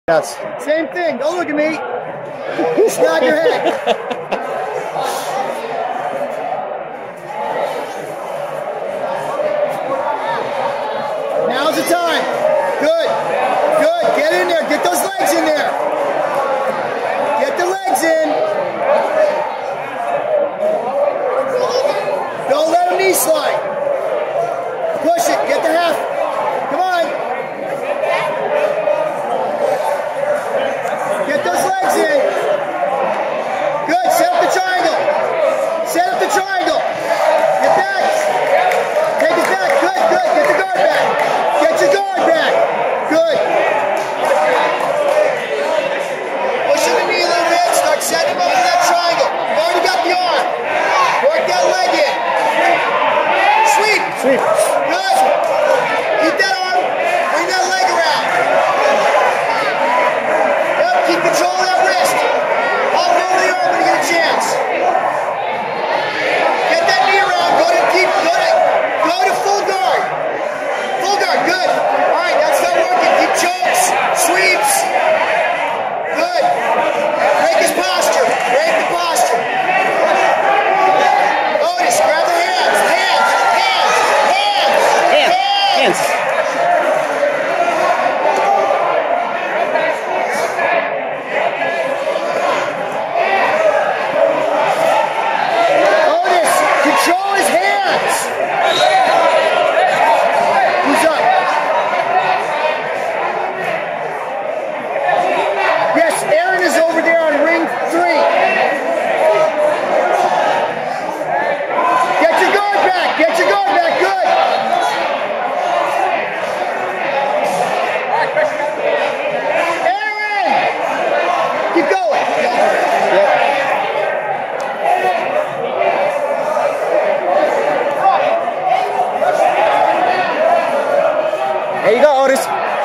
Yes. Same thing. Don't look at me. Just nod your head. Now's the time. Good. Good. Get in there. Get those legs in there. Get the legs in. Don't let them knee slide. Push it. Get the half. Come on. Get those legs in. Good. Set up the triangle. Set up the triangle. Get back. Take it back. Good. Good. Get the guard back. Get your guard back. Good. Push the knee a little bit. Start setting him up in that triangle. You've already got the arm. Work that leg in. Sweep. Sweep. Good. Keep that arm. Bring that leg around. Yep. Keep control of that wrist. Hop over the arm when you get a chance. Get that knee around. Go to full guard. Full guard. Good. All right. That's not working. Keep chokes. Sweeps. Good. Break his posture. Break the posture. Otis, grab the hands. Hands. Hands. Hands. Hands. Otis, control his hands. Who's up? Yes, Aaron is over there on ring 3. Get your guard back. Get your guard back. Good. Aaron! Keep going. There you go, Otis.